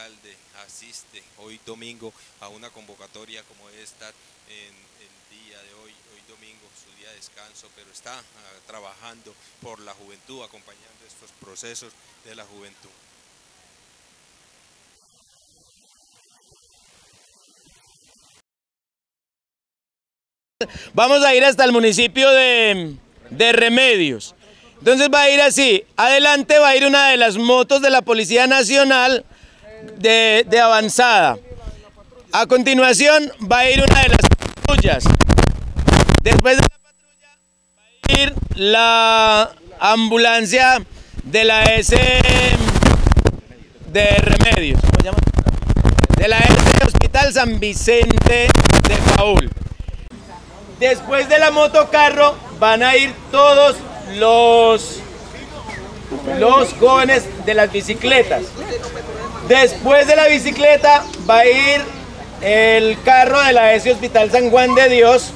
alcalde asiste hoy domingo a una convocatoria como esta en el día de hoy domingo, su día de descanso, pero está trabajando por la juventud, acompañando estos procesos de la juventud. Vamos a ir hasta el municipio de Remedios. Entonces va a ir así, adelante va a ir una de las motos de la Policía Nacional de avanzada. A continuación va a ir una de las patrullas. Después de la patrulla va a ir la ambulancia de la S de Remedios. ¿Cómo se llama? De la S Hospital San Vicente de Paúl. Después de la motocarro van a ir todos los jóvenes de las bicicletas. Después de la bicicleta va a ir el carro de la S Hospital San Juan de Dios.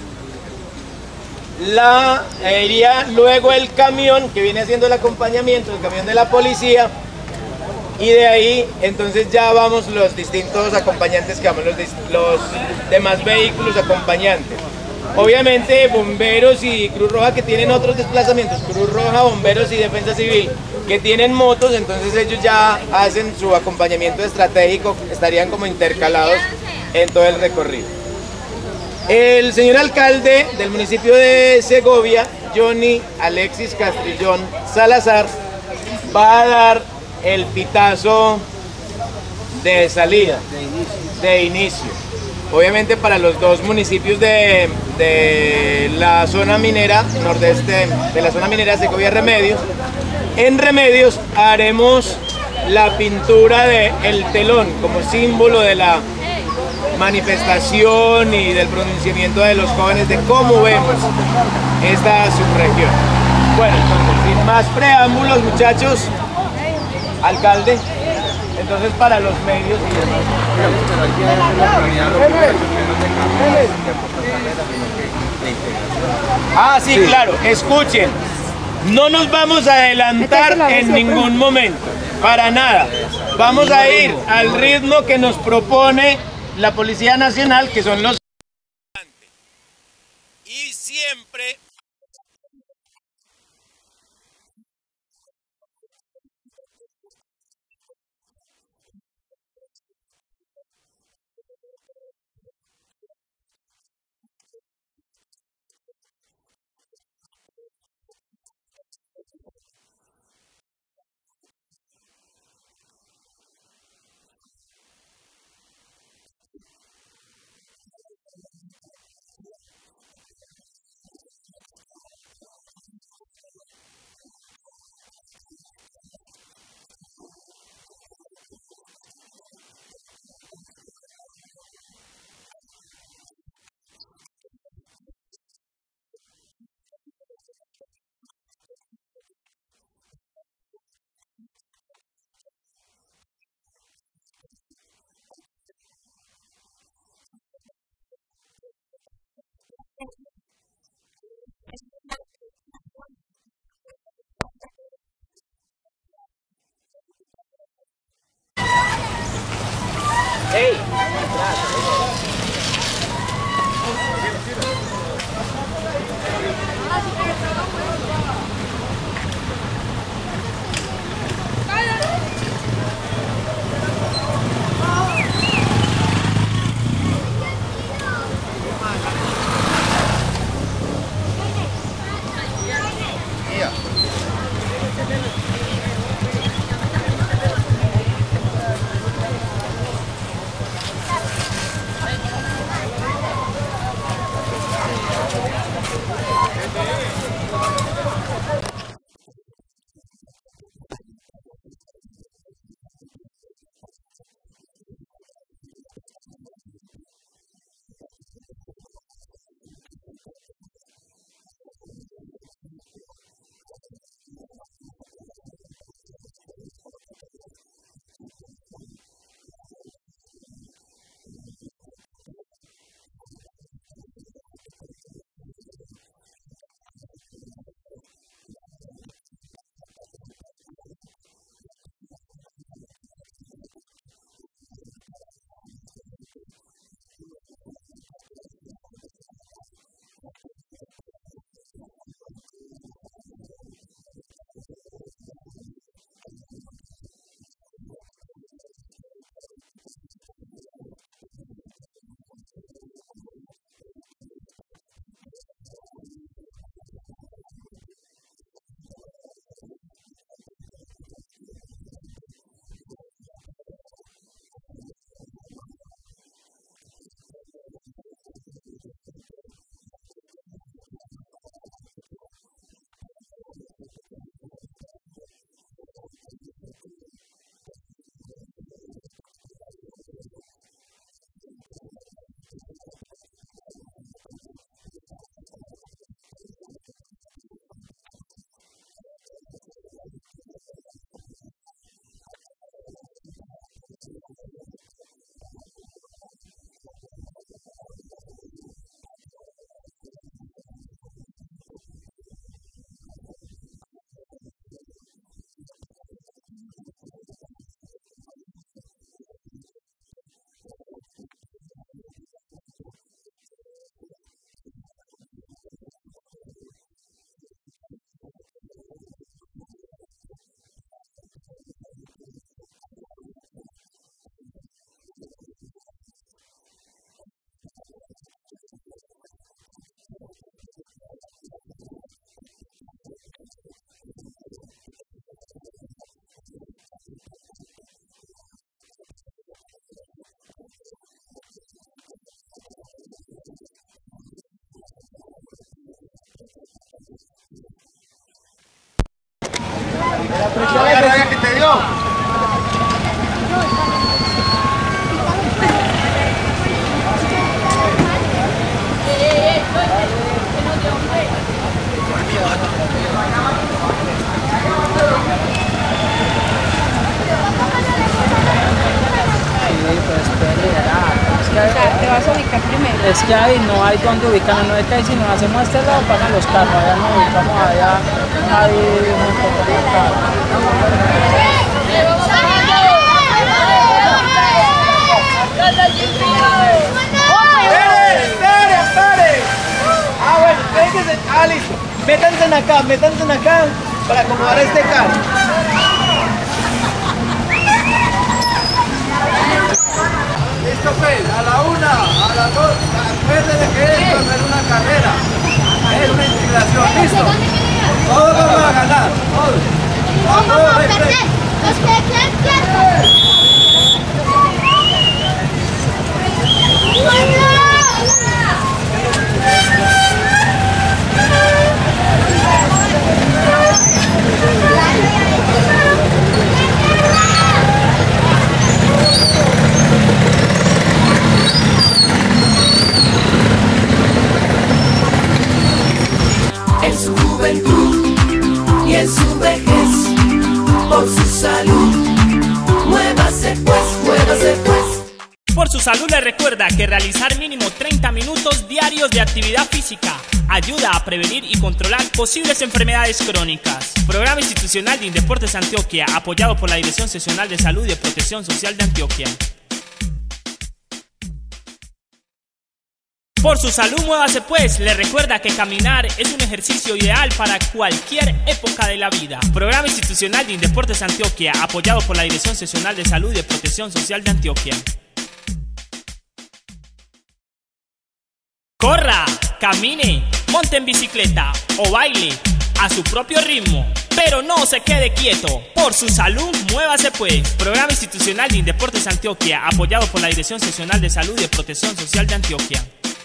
Iría luego el camión que viene haciendo el acompañamiento, el camión de la policía. Y de ahí entonces ya vamos los distintos acompañantes que vamos, los demás vehículos acompañantes. Obviamente bomberos y Cruz Roja que tienen otros desplazamientos, Cruz Roja, bomberos y defensa civil que tienen motos, entonces ellos ya hacen su acompañamiento estratégico, estarían como intercalados en todo el recorrido. El señor alcalde del municipio de Segovia, Johnny Alexis Castrillón Salazar, va a dar el pitazo de salida, de inicio. Obviamente para los dos municipios de la zona minera, nordeste de la zona minera Segovia Remedios. En Remedios haremos la pintura del telón como símbolo de la manifestación y del pronunciamiento de los jóvenes de cómo vemos esta subregión. Bueno, entonces, sin más preámbulos, muchachos, alcalde. Entonces para los medios y demás. Ah, sí, claro, escuchen. No nos vamos a adelantar en ningún momento, para nada. Vamos a ir al ritmo que nos propone la Policía Nacional, que son los... Y siempre... ¡Hey! es que ahí no hay donde ubicar el 9K y si nos hacemos este lado pasan los carros, allá nos ubicamos allá, ahí muy poco de carros. ¡Espere! Ah, bueno, ustedes listo. Métanse acá para acomodar este carro. Listo pues, a la 1, a la 2, acuérdense que esto no es una carrera, es una inspiración, listo. Todos vamos a ganar, todos. Vamos a perder, los que queden quietos. En su juventud y en su vejez, por su salud, muévase pues, muévase pues. Por su salud le recuerda que realizar mínimo 30 minutos diarios de actividad física ayuda a prevenir y controlar posibles enfermedades crónicas. Programa institucional de Indeportes Antioquia, apoyado por la Dirección Seccional de Salud y de Protección Social de Antioquia. Por su salud, muévase pues, le recuerda que caminar es un ejercicio ideal para cualquier época de la vida. Programa institucional de Indeportes Antioquia, apoyado por la Dirección Seccional de Salud y de Protección Social de Antioquia. Corra, camine, monte en bicicleta o baile a su propio ritmo, pero no se quede quieto. Por su salud, muévase pues. Programa institucional de Indeportes Antioquia, apoyado por la Dirección Seccional de Salud y de Protección Social de Antioquia.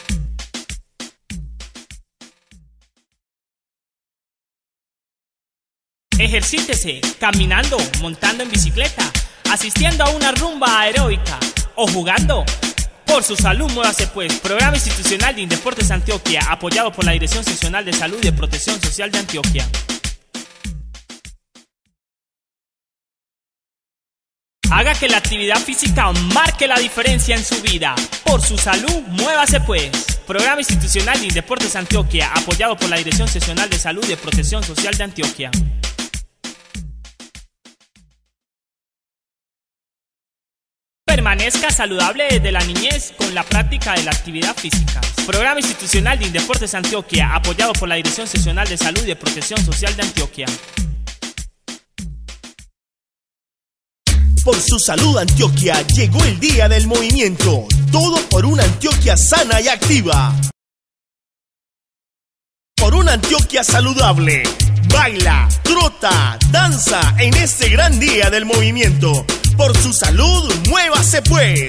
Ejercítese caminando, montando en bicicleta, asistiendo a una rumba aeróbica o jugando. Por su salud, muévase pues. Programa institucional de Indeportes Antioquia, apoyado por la Dirección Seccional de Salud y de Protección Social de Antioquia. Haga que la actividad física marque la diferencia en su vida. Por su salud, muévase pues. Programa institucional de Indeportes Antioquia, apoyado por la Dirección Seccional de Salud y de Protección Social de Antioquia. Permanezca saludable desde la niñez con la práctica de la actividad física. Programa institucional de Indeportes Antioquia, apoyado por la Dirección Seccional de Salud y de Protección Social de Antioquia. Por su salud, Antioquia, llegó el día del movimiento. Todo por una Antioquia sana y activa. Por una Antioquia saludable. Baila, trota, danza en este gran día del movimiento. Por su salud, muévase pues.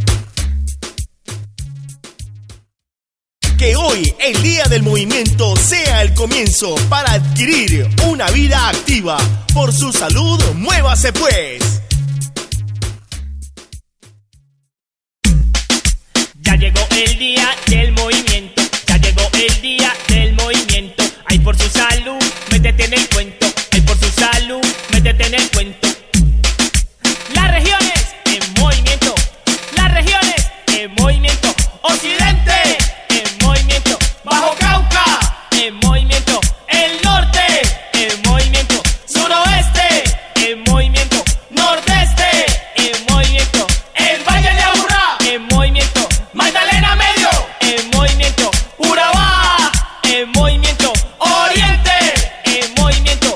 Que hoy, el día del movimiento, sea el comienzo para adquirir una vida activa. Por su salud, muévase pues. Ya llegó el día del movimiento, ya llegó el día del movimiento. Ay, por su salud, métete en el cuento. Ay, por su salud, métete en el cuento. Las regiones en movimiento, las regiones en movimiento. Occidente en movimiento, Bajo Cauca en movimiento, el norte en movimiento, suroeste en movimiento, nordeste en movimiento, el Valle de Aburrá en movimiento, Magdalena Medio en movimiento, Urabá en movimiento, Oriente en movimiento.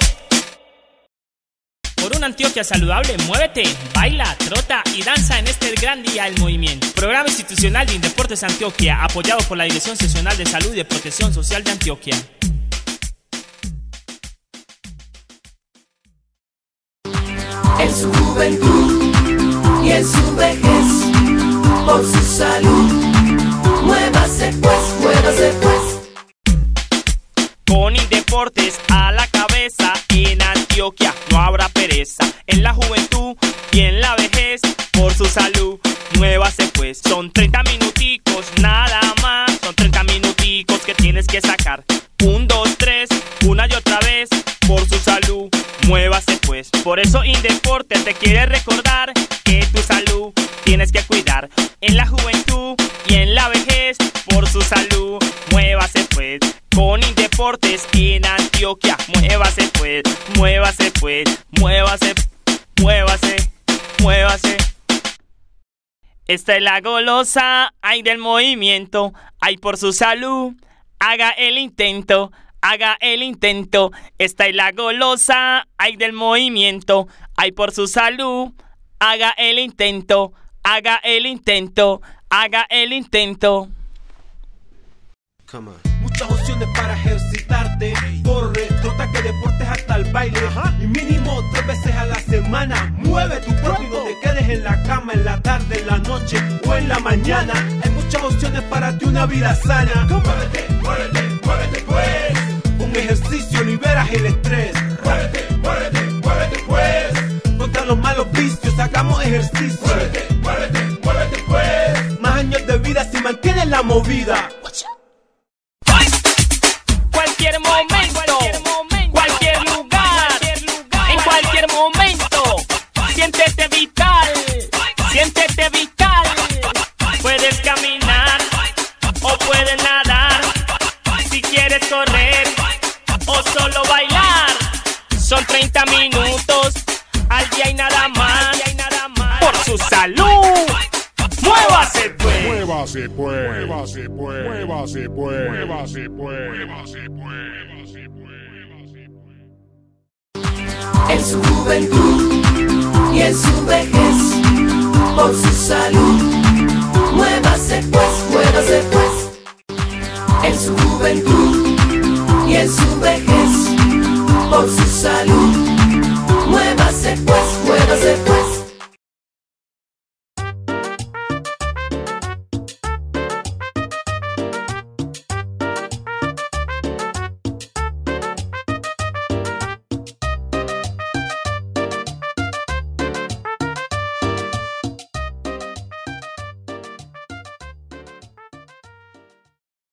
Por una Antioquia saludable, muévete, baila, trota y danza en este gran día del movimiento. Programa institucional de Indeportes Antioquia, apoyado por la Dirección Seccional de Salud y de Protección Social de Antioquia. En su juventud y en su vejez, por su salud, muévase pues, muévase pues. Con Indeportes a la cabeza, en Antioquia no habrá pereza. En la juventud y en la vejez, por su salud, muévase pues. Son 30 minuticos nada más, son 30 minuticos que tienes que sacar. 1, 2, 3, una y otra vez, por su salud, muévase pues. Por eso Indeportes te quiere recordar que tu salud tienes que cuidar. En la juventud y en la vejez, por Esta es la golosa, ay del movimiento, ay por su salud, haga el intento, haga el intento. Esta es la golosa, ay del movimiento, ay por su salud, haga el intento, haga el intento, haga el intento. Muchas opciones para ejercitarte. Corre, trota, que deportes hasta el baile. Y mínimo 3 veces a la semana. Mueve tu cuerpo y no te quedes en la cama, en la tarde, en la noche o en la mañana. Hay muchas opciones para ti, una vida sana. Muévete, muévete, muévete pues. Con ejercicio liberas el estrés. Muévete, muévete, muévete pues. Contra los malos vicios hagamos ejercicio. Muévete, muévete, muévete pues. Más años de vida si mantienes la movida. Cualquier momento, cualquier lugar, en cualquier momento, siéntete vital, siéntete vital. Puedes caminar o puedes nadar, si quieres correr o solo bailar. Son 30 minutos al día y nada más, por su salud. ¡Muévase pues! ¡Muévase pues! ¡Muévase pues! ¡Muévase pues! ¡Muévase pues! En su juventud y en su vejez, por su salud, muévase pues, muévase pues. En su juventud y en su vejez, por su salud.